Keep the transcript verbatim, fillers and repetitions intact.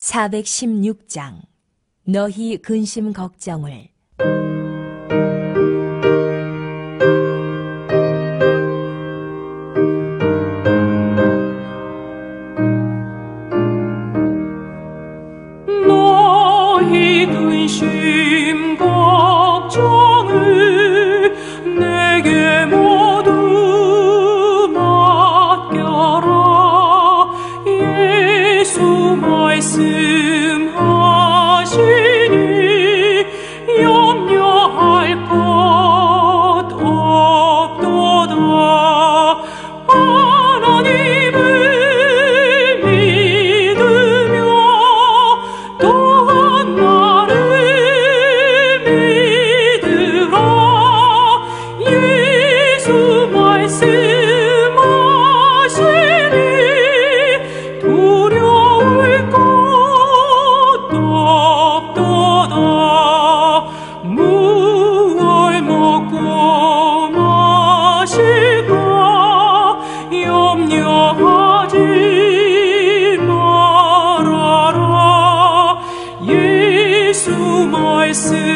사백십육 장 너희 근심 걱정을. 너희 근심 걱정을 내게 모두 맡겨라. 예수 말씀하시니 염려할 것 없도다. 하나님을 믿으며 또한 나를 믿으라. 예수 말씀하시니 두려울 것 없도다. 무엇 먹고 마실까 염려하지 말아라. 예수 말씀